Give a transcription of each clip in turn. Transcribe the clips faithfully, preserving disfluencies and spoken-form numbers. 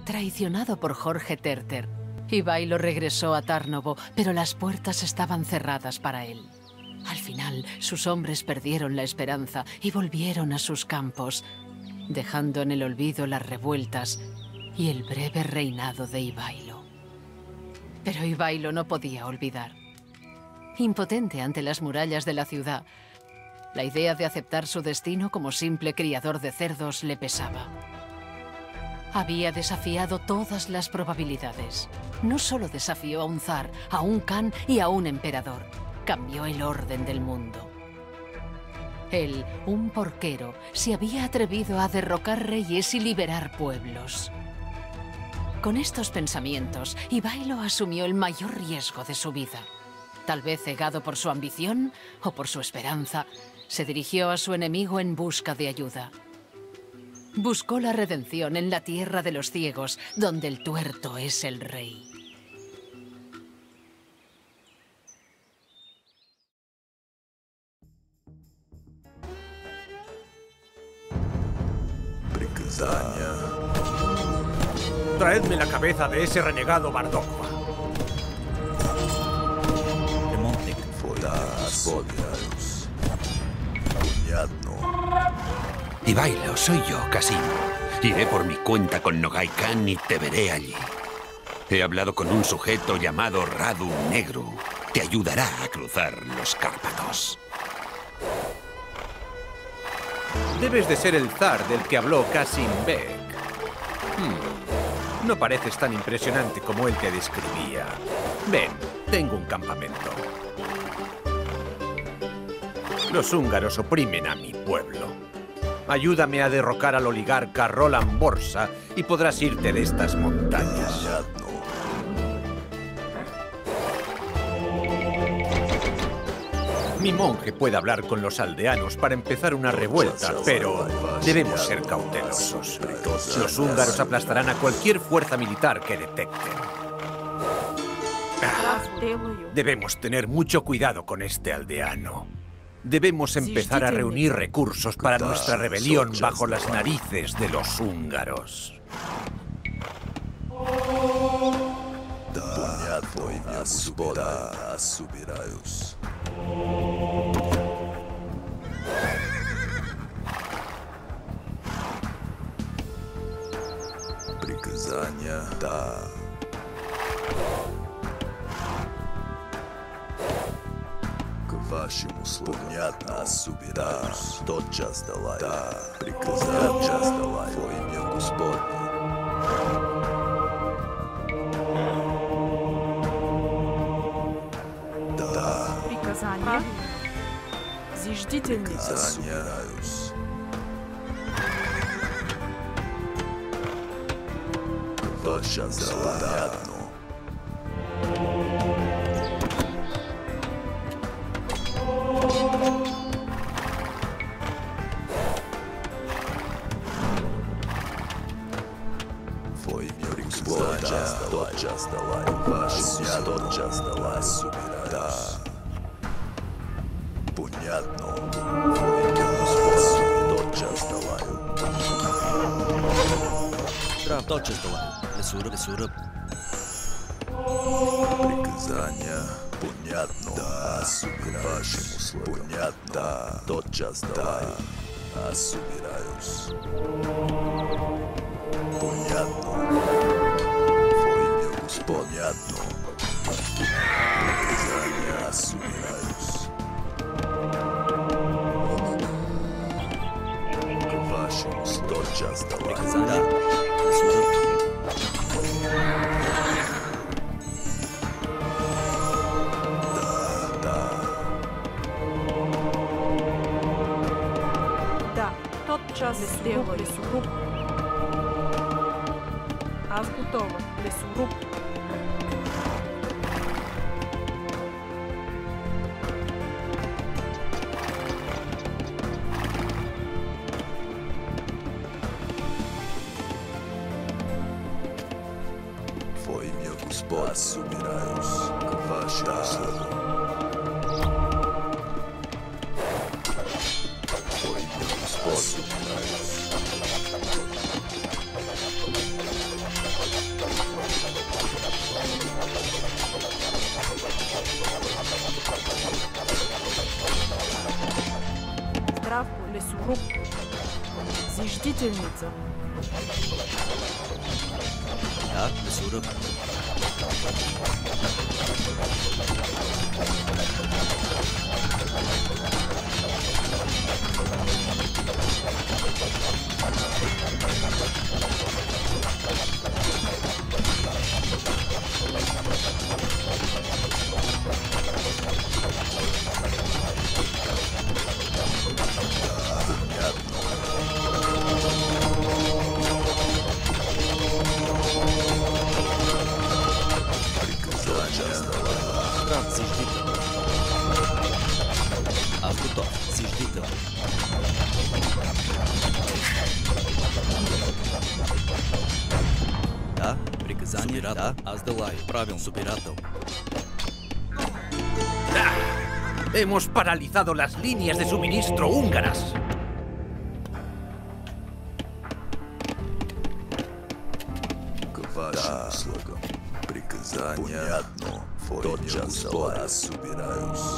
Traicionado por Jorge Terter, Ivailo regresó a Tarnovo, pero las puertas estaban cerradas para él. Al final, sus hombres perdieron la esperanza y volvieron a sus campos, dejando en el olvido las revueltas y el breve reinado de Ivailo. Pero Ivailo no podía olvidar. Impotente ante las murallas de la ciudad, la idea de aceptar su destino como simple criador de cerdos le pesaba. Había desafiado todas las probabilidades. No solo desafió a un zar, a un khan y a un emperador. Cambió el orden del mundo. Él, un porquero, se había atrevido a derrocar reyes y liberar pueblos. Con estos pensamientos, Ivailo asumió el mayor riesgo de su vida. Tal vez cegado por su ambición o por su esperanza, se dirigió a su enemigo en busca de ayuda. Buscó la redención en la tierra de los ciegos, donde el tuerto es el rey. Traedme la cabeza de ese renegado Bardogva. Ivailo, soy yo, Qasim. Iré por mi cuenta con Nogai Khan y te veré allí. He hablado con un sujeto llamado Radu Negru. Te ayudará a cruzar los Cárpatos. Debes de ser el zar del que habló Qasim Bek. Hmm. No pareces tan impresionante como el que describía. Ven, tengo un campamento. Los húngaros oprimen a mi pueblo. Ayúdame a derrocar al oligarca Roland Borsa y podrás irte de estas montañas. Mi monje puede hablar con los aldeanos para empezar una revuelta, pero debemos ser cautelosos. Los húngaros aplastarán a cualquier fuerza militar que detecten. Ah, debemos tener mucho cuidado con este aldeano. Debemos empezar a reunir recursos para nuestra rebelión bajo las narices de los húngaros. Приказания, да. Вашему слову. Понятно, собираюсь. Тотчас давай. Да. Приказание. Тотчас давай. Во имя Господне. Да. Приказание. Зиждительный. Собираюсь. Тотчас давай. Понятно. Тотчас давай, ваша тотчас давай, да. Понятно. Тотчас давай. Тотчас давай. Лесуръб, лесуръб. Приказания. Понятно. Да, вашему слову. Понятно. Да, тотчас давай. Аз собираюсь. Понятно. Понятно. Приказания, аз собираюсь. Вашему тотчас давай. Приказания. Да, да. Да, тотчас сделаю. Лесоруб. Аз готова. Лесоруб. Во имя Господа собираюсь к вашему слову. Во имя Господа собираюсь. Зиждительница. Да, Лесуръб. Зиждител. Аз готов. Зиждител. Да, приказание. Да, аз Делаю. Правилно. Собирател. Hemos paralizado las líneas de suministro húngaras. Да, слагам. Приказания. Понятно. Тотчас пора собираюсь.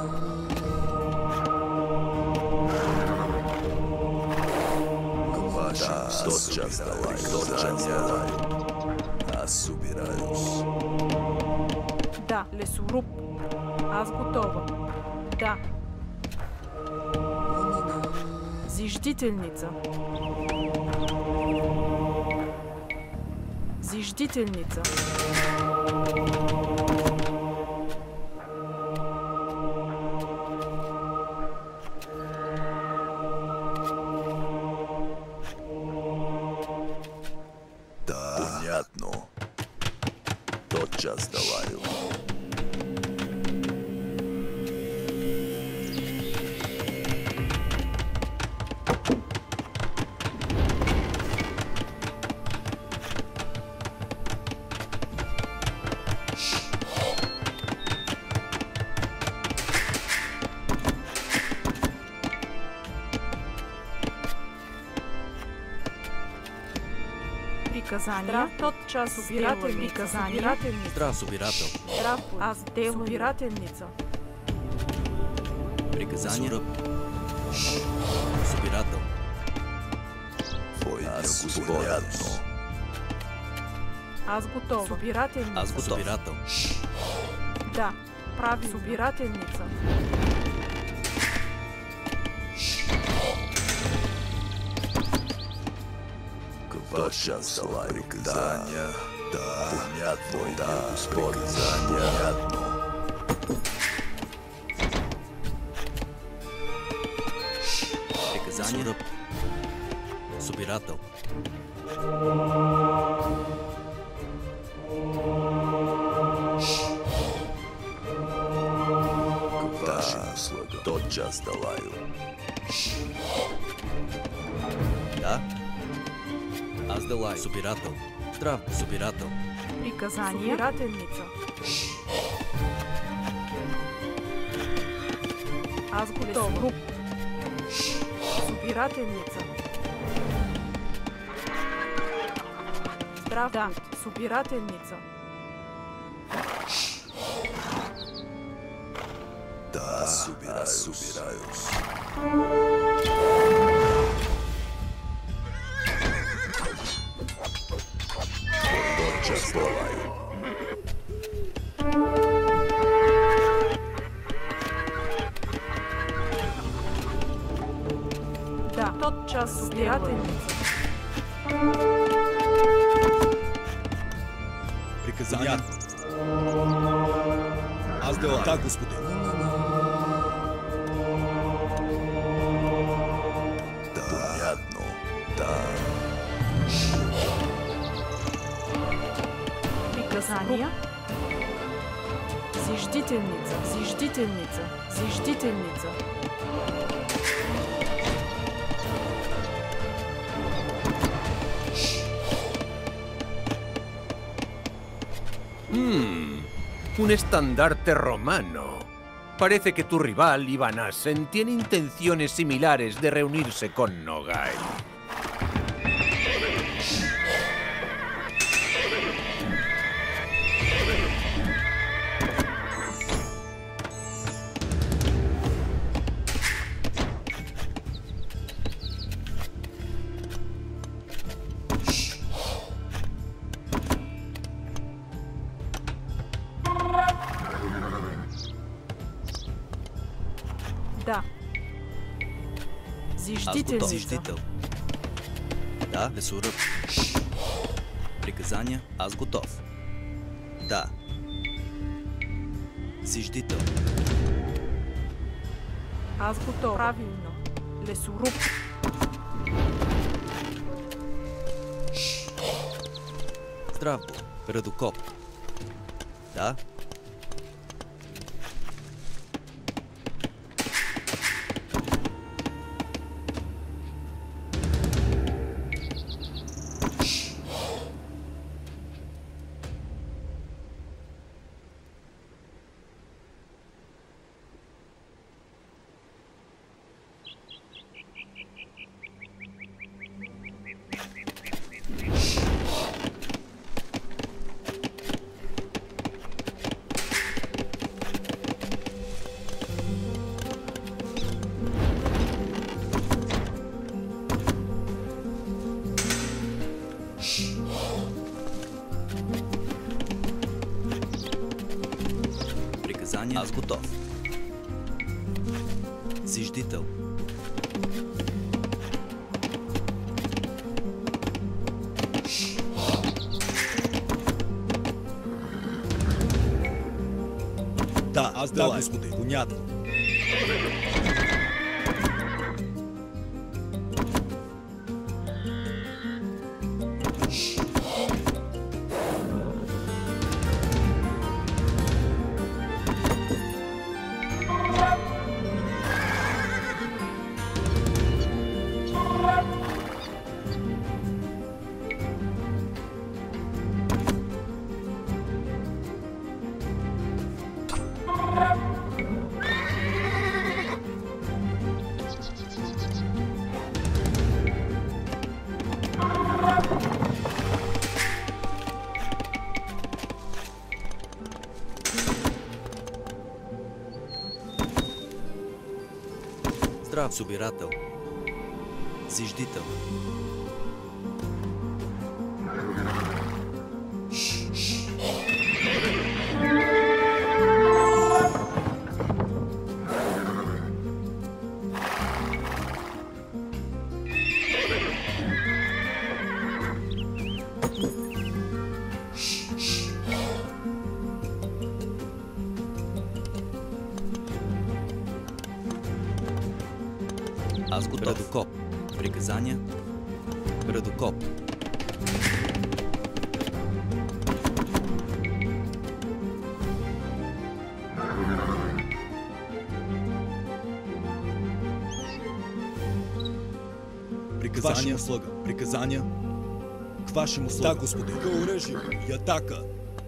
Да, тотчас давай. Тотчас давай. Аз собираюсь. Да, лесоруб. Аз готова. Да. Зиждителница. Зиждителница. Да, понятно. Тотчас Делаю. Приказания. Тотчас убиратель. Приказания. Здрав, собирател. Здрав, аз делаю. Собирателница. Приказание. Собирател. Твой аз понятно. Аз готова. Собирателница. Аз готов. Собирател. Да, прави. Собирателница. Тотчас Делаю. Приказания. Да, понятно. Да, приказания. Понятно. Приказание. Собирател. Да, тотчас Делаю. Да. Аз Делаю. Собирател. Здрав, собирател. Приказания. Собирателница. Аз готова. Собирателница. Здрав. Да, собирателница. Да, собираюсь. собираюсь. Тотчас Делаю. Да, тотчас собирателница. Приказание. Аз Делаю. Так, господин. Да, понятно. Да. Приказания. Зиждителница. Зиждителница. Зиждителница. Hmm, un estandarte romano. Parece que tu rival, Ivanasen, tiene intenciones similares de reunirse con Nogai. Зиждителница. Зиждител. Да, лесоръб. Приказания, аз готов. Да. Зиждител. Аз готов. Правилно. Лесоруб. Здрав бо. Радокоп. Да. Аз готов. Зиждител. Да, аз да, господин. Понятно. Здрав, собирател. Зиждител. Аз готов. Радокоп. Приказания. Радокоп. Приказания, слуга. Приказания. К вашему слуга. Да, господин. К оръжию и атака.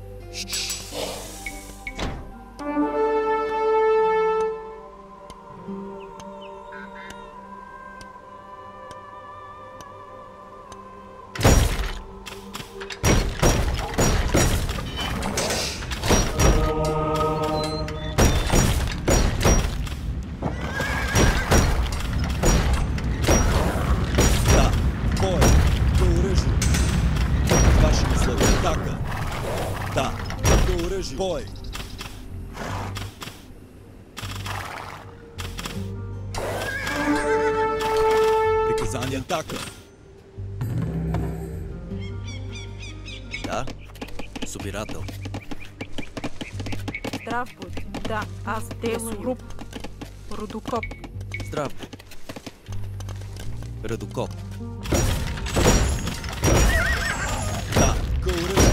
Бой! Приказание атака! Да, собирател. Здрав будь. Да, аз лесоруб. Радокоп. Здрав. Радокоп. Да, к оръжию!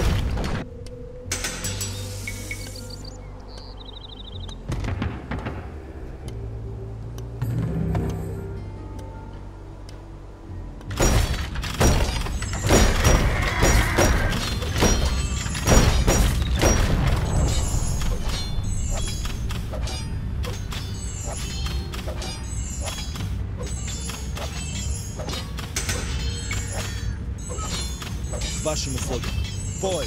Вашему слугу. Бой!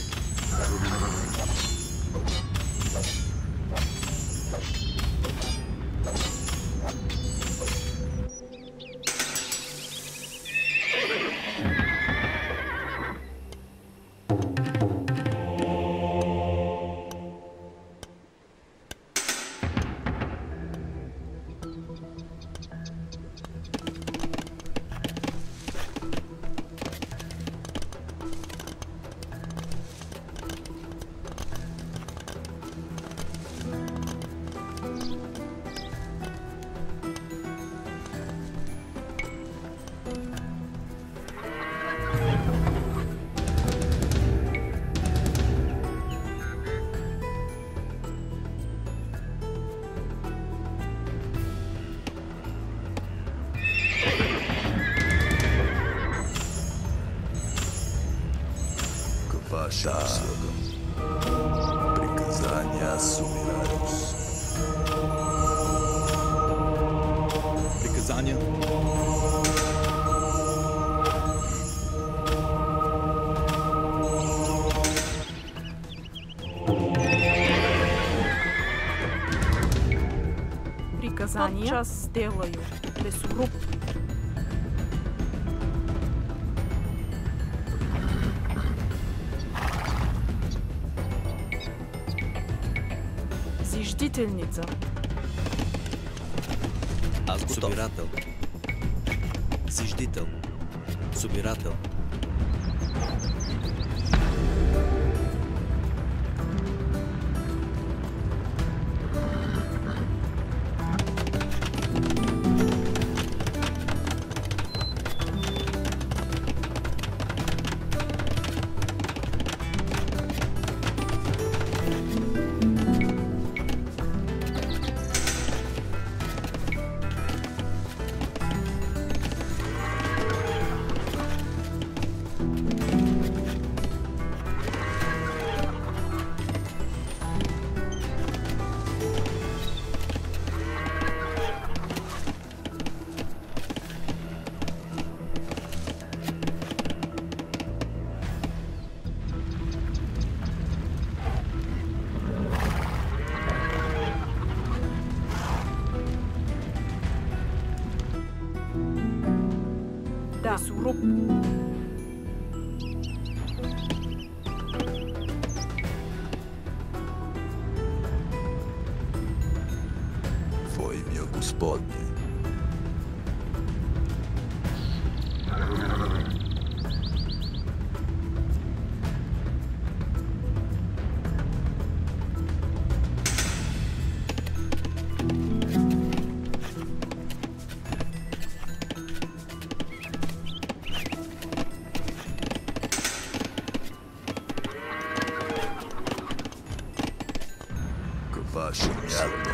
вашим услугам. Приказания собираюсь. Приказания. Приказания. Тотчас сделаю. Лесоруб. Зиждителница. Аз готов. Собирател. Зиждител. Собирател. Да. Лесоруб. Во имя Господне. Ваше място.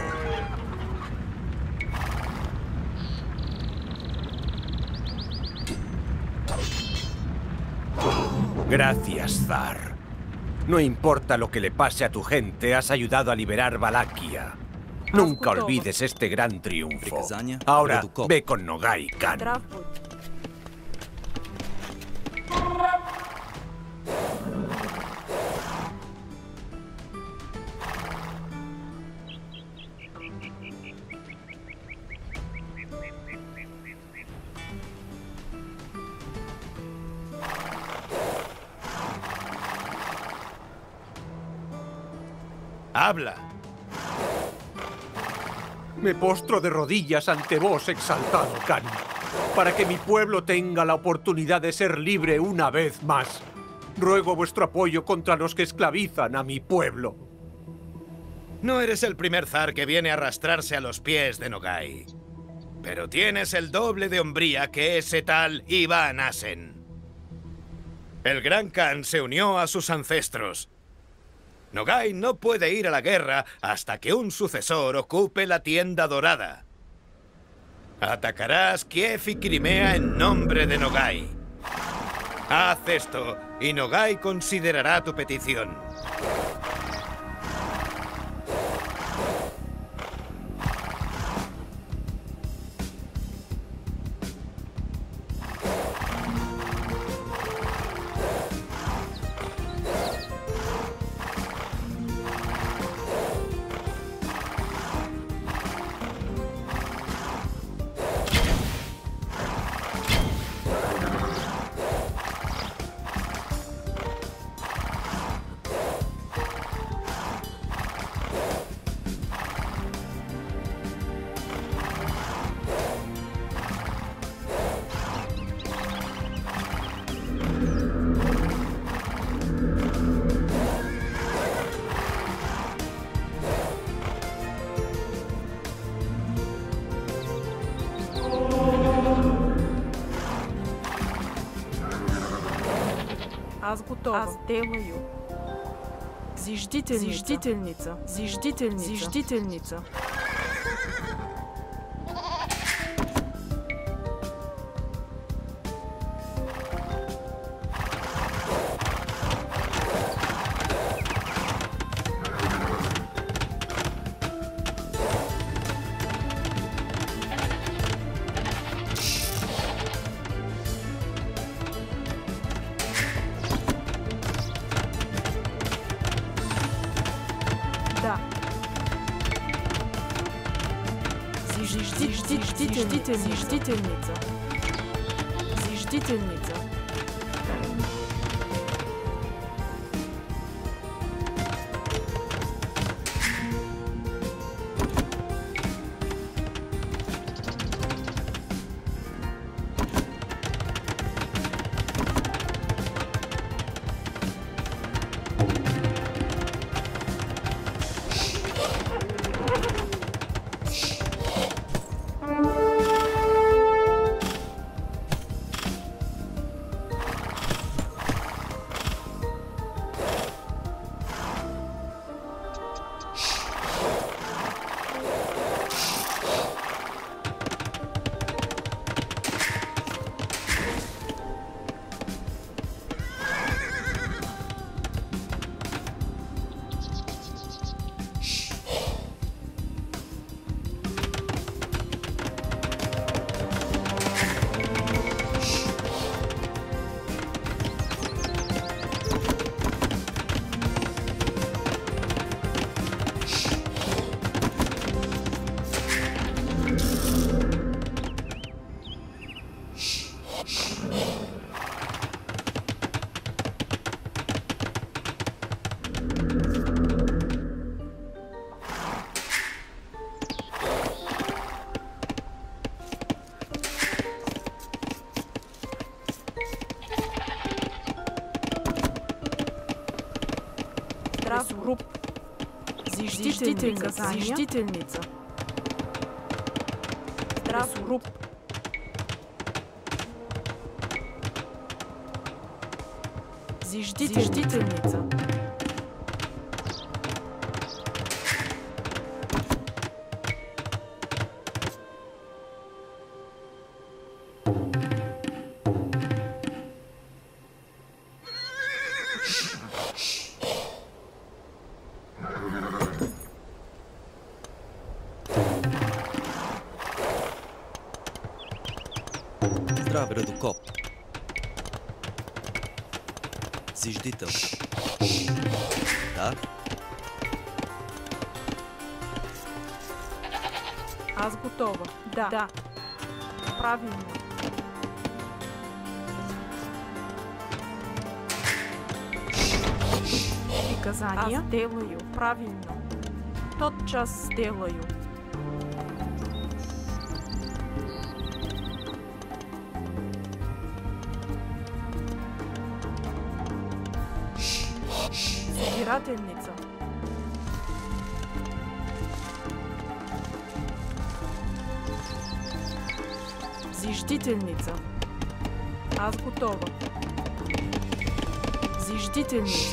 Gracias, Zar. No importa lo que le pase a tu gente, has ayudado a liberar Valaquia. Nunca olvides este gran triunfo. Ahora, ve con Nogai Khan. ¡Habla! Me postro de rodillas ante vos, exaltado Khan, para que mi pueblo tenga la oportunidad de ser libre una vez más. Ruego vuestro apoyo contra los que esclavizan a mi pueblo. No eres el primer zar que viene a arrastrarse a los pies de Nogai. Pero tienes el doble de hombría que ese tal Ivan Asen. El Gran Khan se unió a sus ancestros. Nogai no puede ir a la guerra hasta que un sucesor ocupe la Tienda Dorada. Atacarás Kiev y Crimea en nombre de Nogai. Haz esto y Nogai considerará tu petición. Аз готова. Аз делаю. Зиждителница. Зиждителница. Зиждителница. Зиждителница. Зиждительница. Зиждительница. Зиждительница. Групп. Зиждительница. Зиждительница. Групп. Зиждительница. Здраве, Редокоп. Зиждител. Да? Аз готова. Да. Да. Правилно. Приказания. Аз делаю. Правильно. Тотчас делаю. Собирательница. Зиждительница. Аз готова. Зиждительница.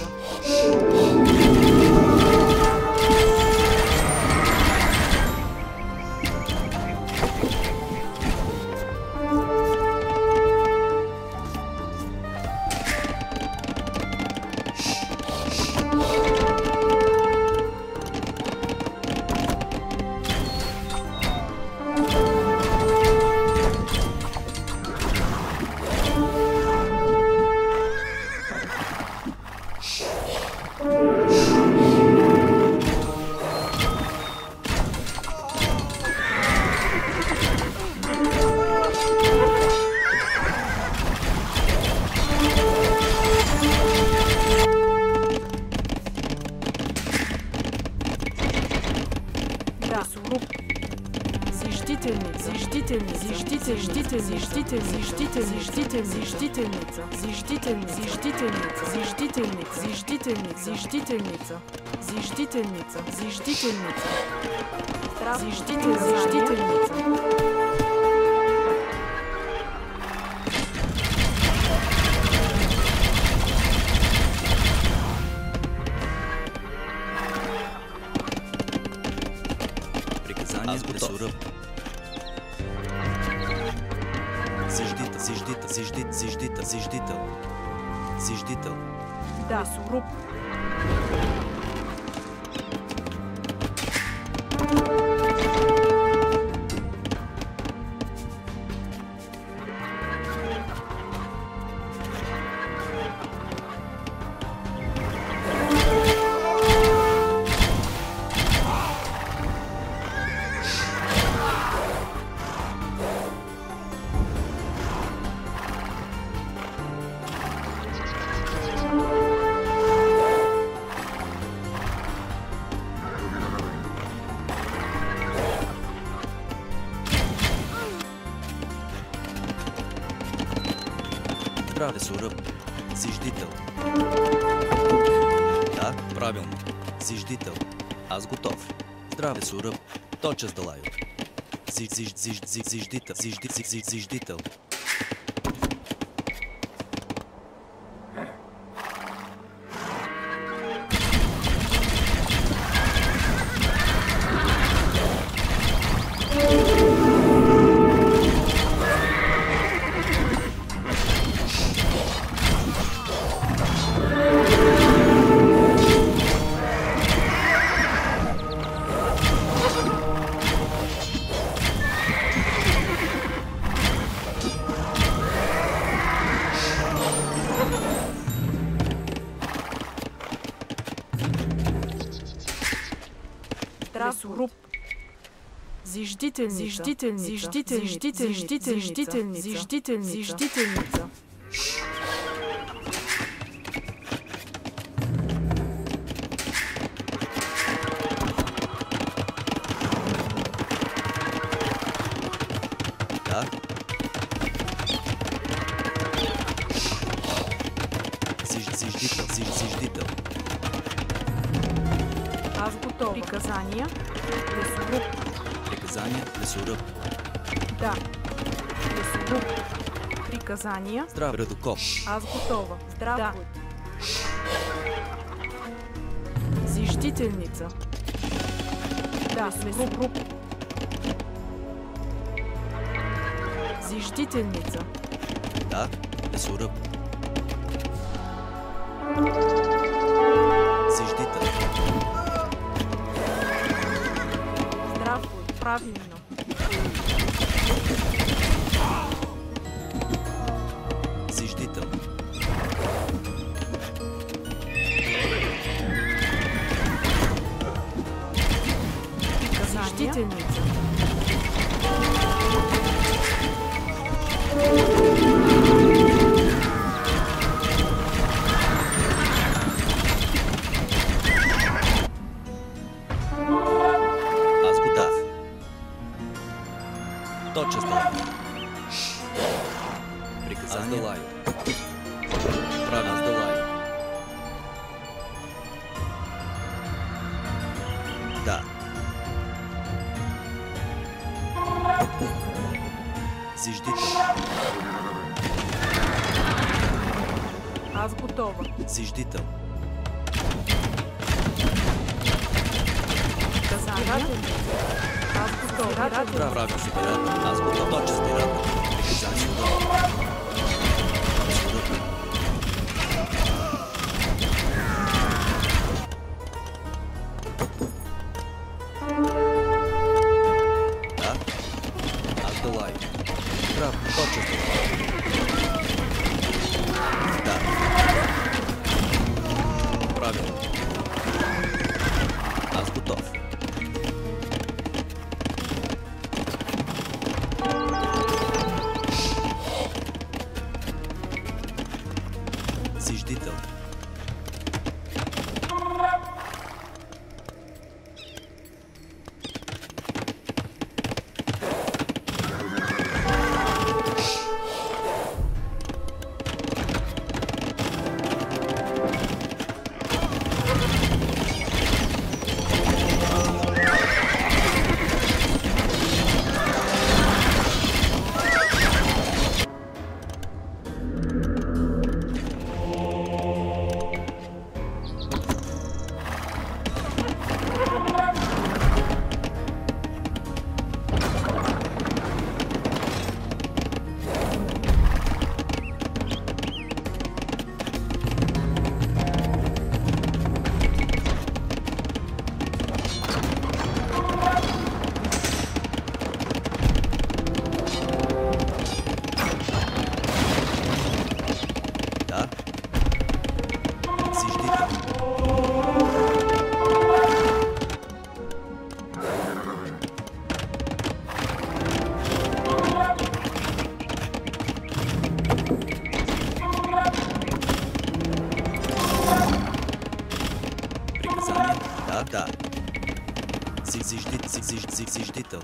Зиждительница. Зиждительница. Зиждительница. Зиждительница. Зиждительница. Зиждительница. Зиждительница. Зиждительница. Зиждительница. Зиждительница. Приказание Пресуръб. Зиждител, зиждител, зиждител, зиждител, зиждител. Зиждител. Да, Суруп. Сураб. Зиждител. Да, правилно. Зиждител. Аз готов. Здраве, Сураб. Точа с Далайо. Зиж, зиж, зиж, зиж, зиждител. Зижди, зиж, зиж, зиждител. Групп. Зиждительница. Зиждительница. Зиждительница. Зиждительница. Зиждительница. Зиждительница. Да. Зиж, зиждител. Зиж, зиждител. Аз готова. Приказания. Лесоруб. Приказания. Лесоруб. Да. Лесоруб. Приказания. Здрав, Радокоп. Аз готова. Здрав. Да. Зиждителница. Да. Лесоруб. Зиждителница. Да. Лесоруб. Зиждител. Здравствуй. Правильно. Зиждител. Зиждительница. Аз готов. Точа с Далайо. Приказания. Аз Далайо. Правя с Далайо. Да. Зиждител. Аз готова. Зиждител. Приказания. Аз готова. Правя с оператор. Аз готов. Точа с оператор. Приказания. Да. Аз Далайо. Прав. Точа с Далайо. Да. Правилно. Аз готов. Зиждител. Да. Зиждител. Приказания. Да, да. Зиждител. Зиждител.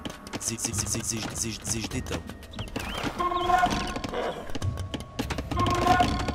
Зиждител.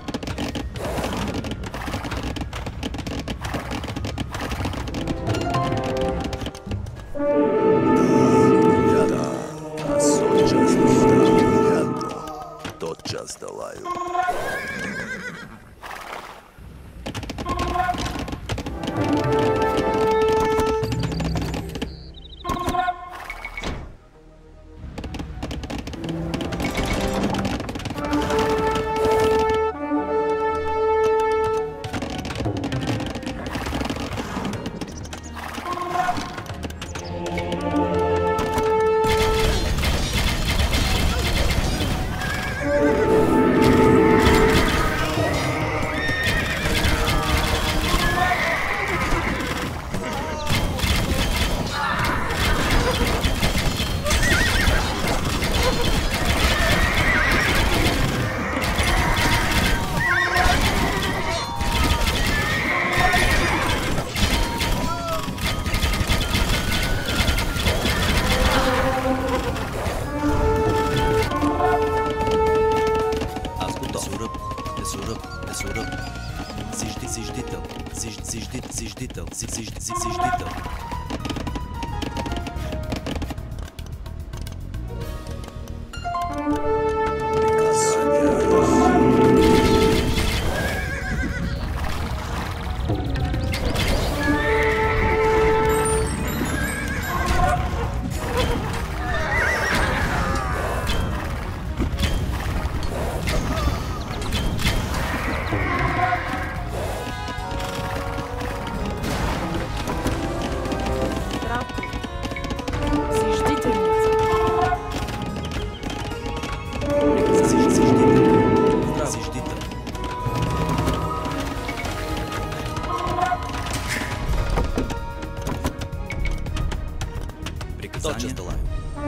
Besura. Zижди, зиждител. Зиж, зижди, зиждител. Зиж, зиж, зиждител. Тотчас долаю.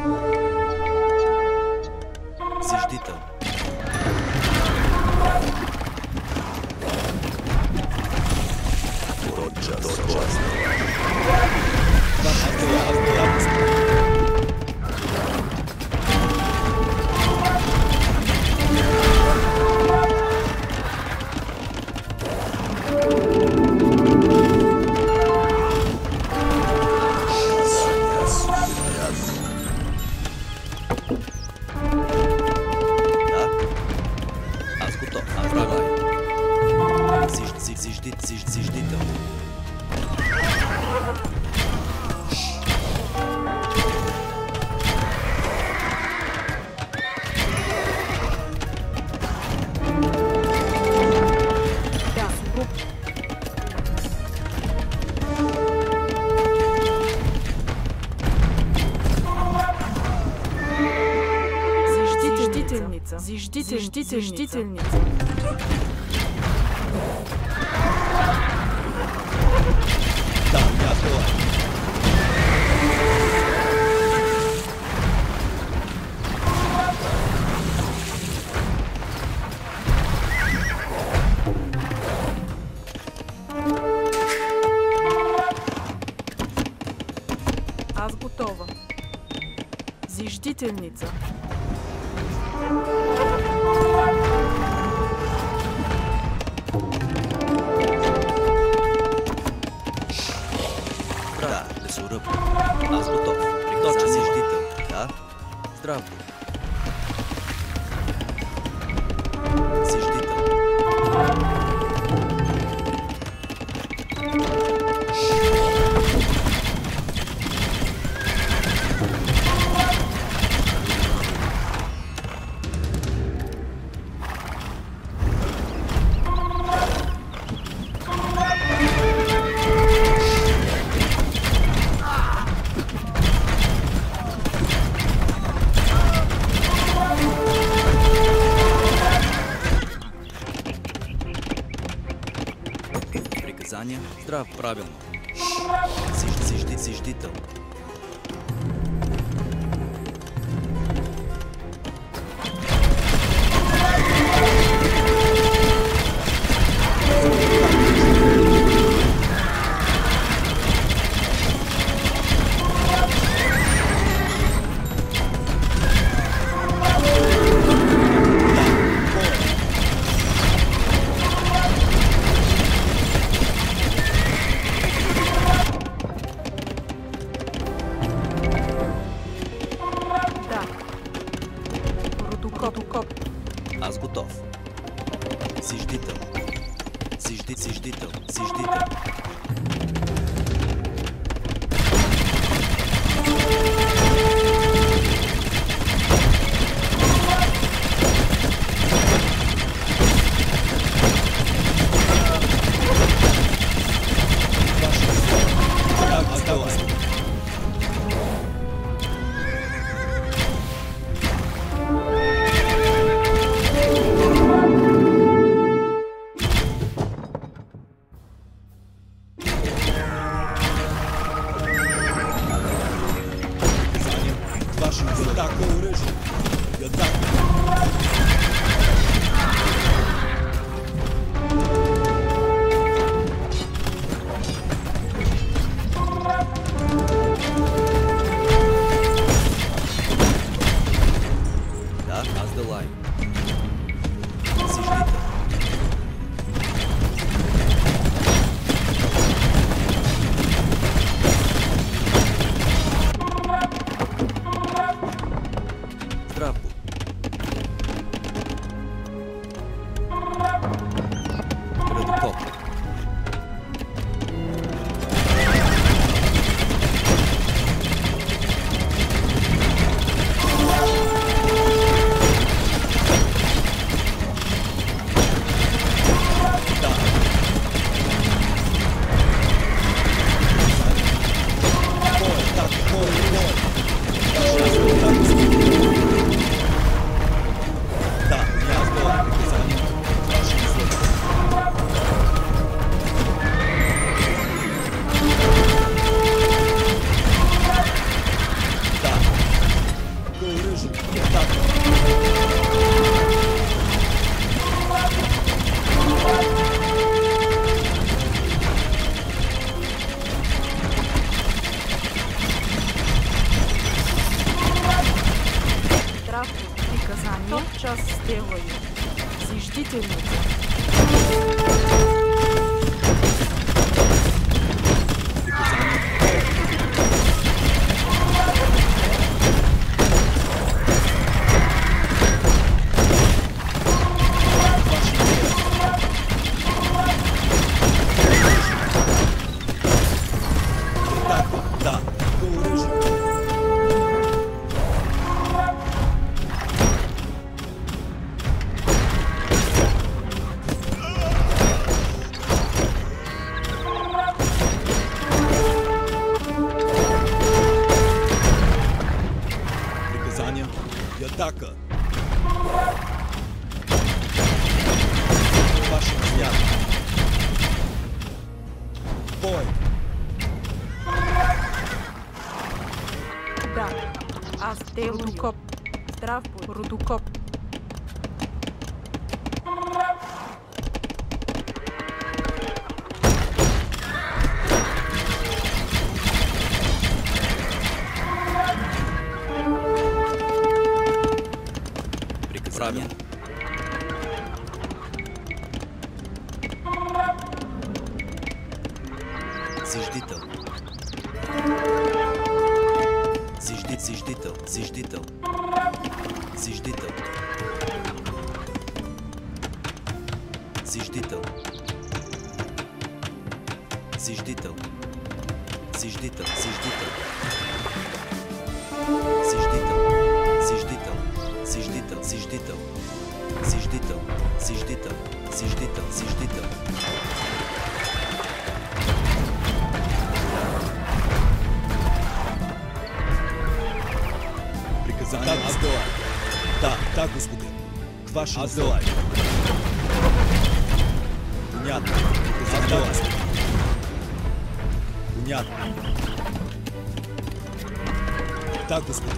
Зиждител. Тотчас, тотчас. Зиждител. Зиждительница. Зиждитель, зиждительница. Да, я открываю. Аз готова. Зиждительница. Да, Besura. Аз готов. Тотчас зиждител. Да. Здраво. Зиждител. Приказания. Здраво. Правилно. Зиж, зижди, зиждител. Аз готов. Зиждител. Зижди, зиждител. Зиждител. Рудокоп. Здрав будь. Рудокоп. Приказания. Зиждител. Зиждит, зиждител, зиждител. Зиждител. Зиждител. Зиждител. Зиждител, зиждител. Зиждител. Зиждител. Зиждител, зиждител. Зиждител. Зиждител. Зиждител, зиждител. Да, Азделай. Да, да, господин. К вашим Азделай. Понятно. Азделай. Понятно. Да, господин.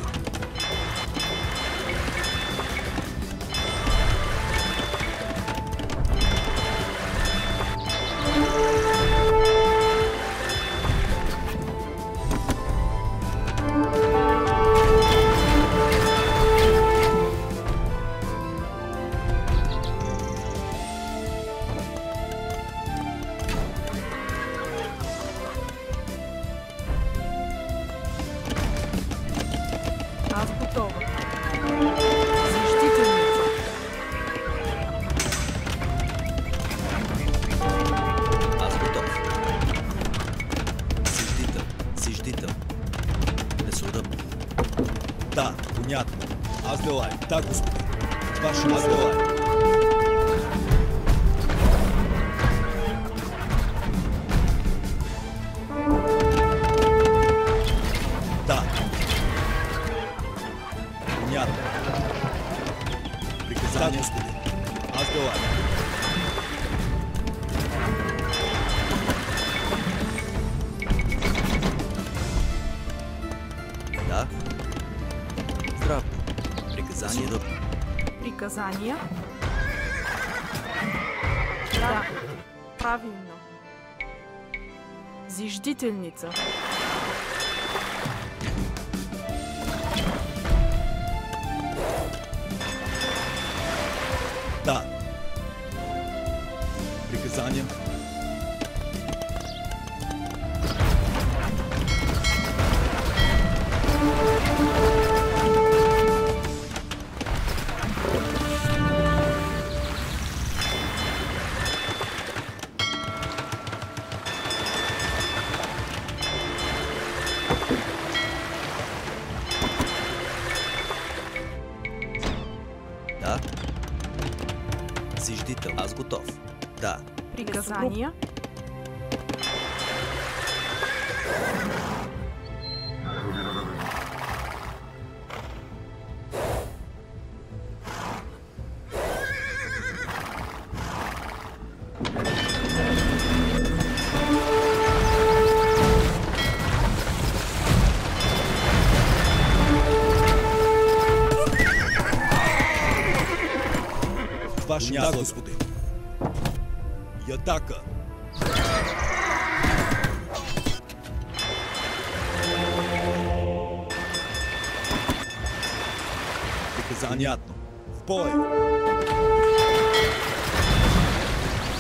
Аз готова. Защитителница. Аз готов. Зиждител, зиждител. Лесоръб. Да, понятно. Азделай. Да, господин. Вашим Азделай. Да. Понятно. Приказание. Да, господин. Азделай. Да. Здрав. Приказание. Лесоръб. Приказания. Да, правильно. Зиждителница. Да. Приказание. Да. Зиждител. Аз готов. Да. Приказания. Вашим да, господин. Ятака. Приказание. В бой.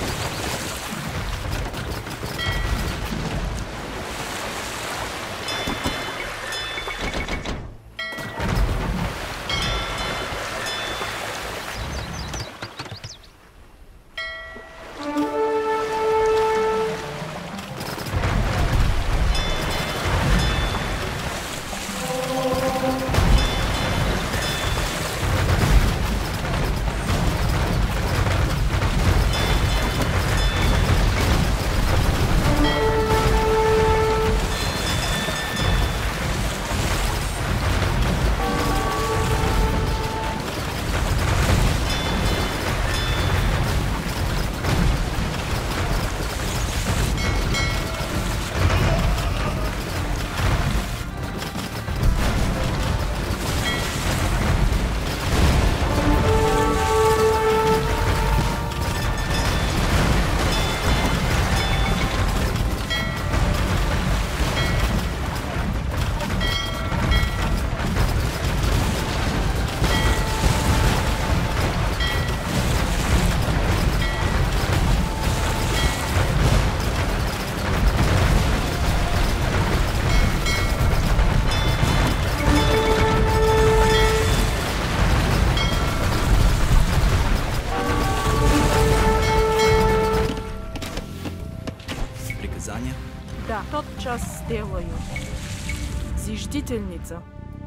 Да, тотчас сделаю. Зиждительница.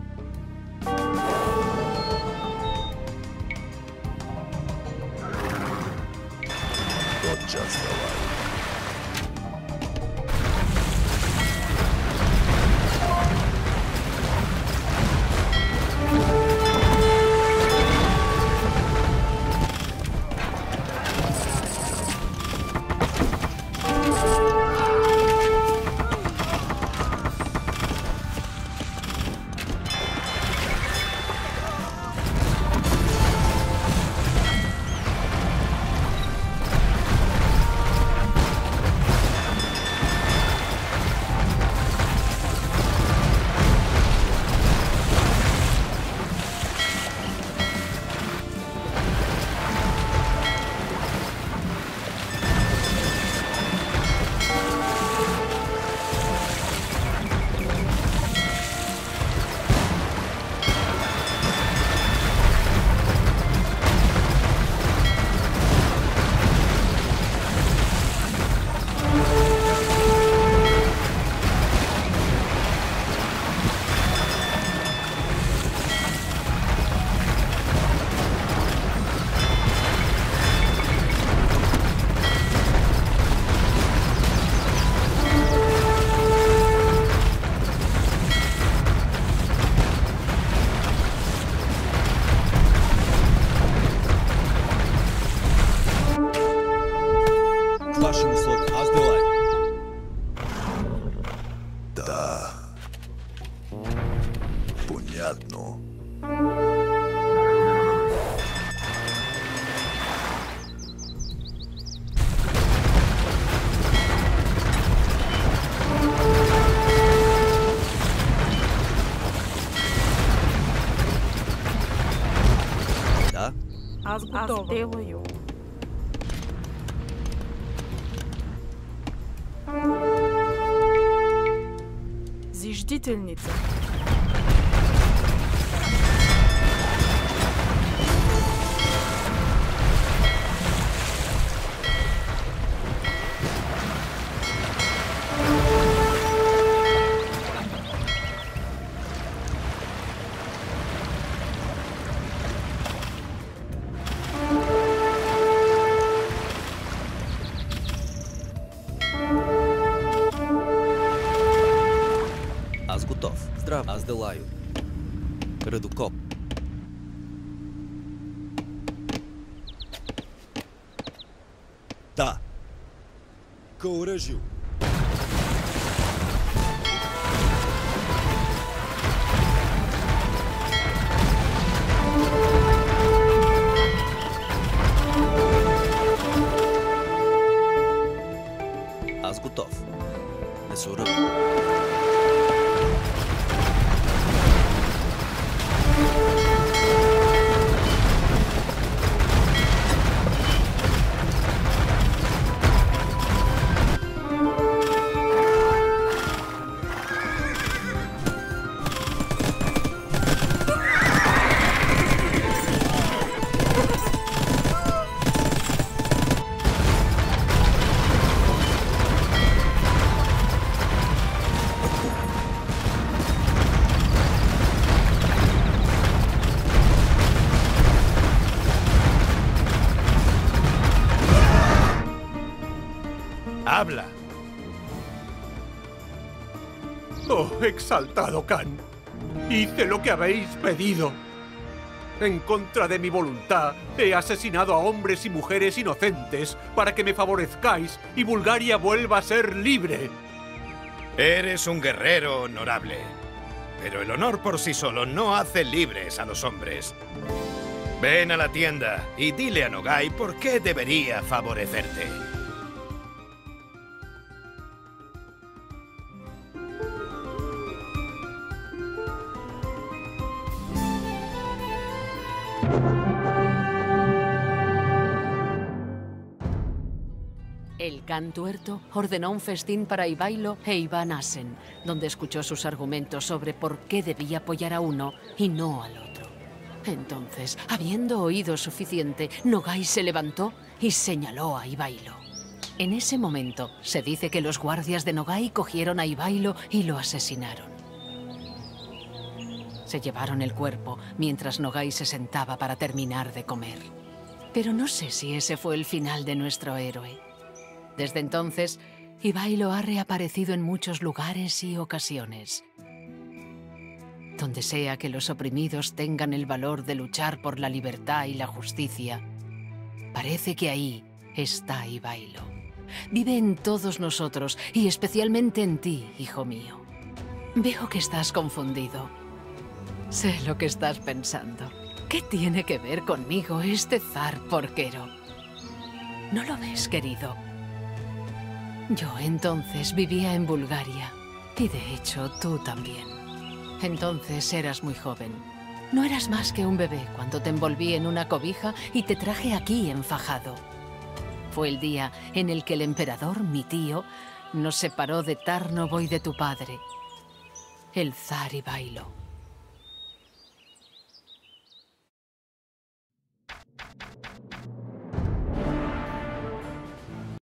Тотчас давай. Вашим услугам. Аз делай. Да. Понятно. Да? Аз готова. Аз делаю. Зиждительница. Аз готов. Здраво. Аз делаю. Редокоп. Да. К оръжию. Аз готов. Месоръб. ¡Habla! Oh, exaltado Khan. Hice lo que habéis pedido. En contra de mi voluntad, he asesinado a hombres y mujeres inocentes para que me favorezcáis y Bulgaria vuelva a ser libre. Eres un guerrero honorable. Pero el honor por sí solo no hace libres a los hombres. Ven a la tienda y dile a Nogai por qué debería favorecerte. El Khan tuerto ordenó un festín para Ivailo e Iván Asen, donde escuchó sus argumentos sobre por qué debía apoyar a uno y no al otro. Entonces, habiendo oído suficiente, Nogai se levantó y señaló a Ivailo. En ese momento, se dice que los guardias de Nogai cogieron a Ivailo y lo asesinaron. Se llevaron el cuerpo mientras Nogai se sentaba para terminar de comer. Pero no sé si ese fue el final de nuestro héroe. Desde entonces, Ivailo ha reaparecido en muchos lugares y ocasiones. Donde sea que los oprimidos tengan el valor de luchar por la libertad y la justicia, parece que ahí está Ivailo. Vive en todos nosotros y especialmente en ti, hijo mío. Veo que estás confundido. Sé lo que estás pensando. ¿Qué tiene que ver conmigo este zar porquero? ¿No lo ves, querido? Yo entonces vivía en Bulgaria y de hecho tú también. Entonces eras muy joven. No eras más que un bebé cuando te envolví en una cobija y te traje aquí enfajado. Fue el día en el que el emperador, mi tío, nos separó de Tarnovo y de tu padre, el zar Ivailo.